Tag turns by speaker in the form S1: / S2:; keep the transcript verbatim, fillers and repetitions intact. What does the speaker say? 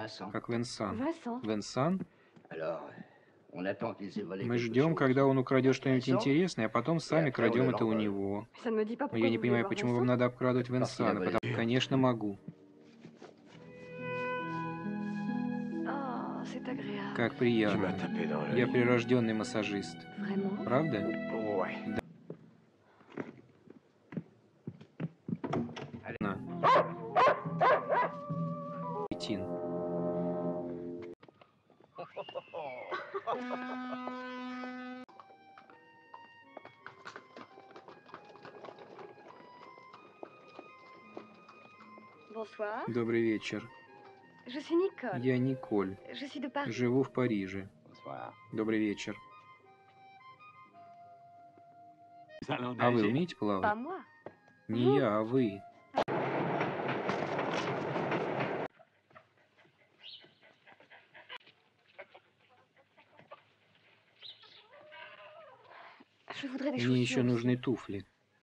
S1: как Венсан.
S2: Vincent.
S1: Венсан?
S3: Alors, on attend qu'ils aient volé
S1: Мы
S3: quelque
S1: ждем,
S3: chose.
S1: когда он украдет что-нибудь
S3: Intéressant.
S1: интересное, а потом сами
S3: après,
S1: крадем
S3: on
S1: это у
S3: l'envole.
S1: него.
S2: Ça ne me dit pas
S1: Но
S2: pourquoi
S1: я не
S2: vous voulez
S1: понимаю,
S2: voir
S1: почему вам
S2: Vincent.
S1: надо обкрадывать
S3: Parce qu'il a
S1: Венсана,
S3: volé.
S1: потому конечно могу.
S2: Oh, c'est agréable.
S1: Как
S3: Tu m'as
S1: приятно.
S3: tapé dans
S1: Я
S3: l'œil.
S1: прирожденный массажист.
S2: Vraiment?
S1: Правда?
S3: Ouais.
S1: На. Петин.
S2: Bonsoir.
S1: Добрый вечер.
S2: Je suis Nicole.
S1: Я Николь.
S2: Je suis de Paris.
S1: Живу в Париже.
S3: Bonsoir.
S1: Добрый вечер.
S3: Allons
S1: А вы
S3: nager.
S1: умеете
S2: Pas
S1: плавать?
S2: moi.
S1: Не я, а вы.
S2: Je voudrais des
S1: Мне еще
S2: chaussures
S1: нужны
S2: aussi.
S1: туфли.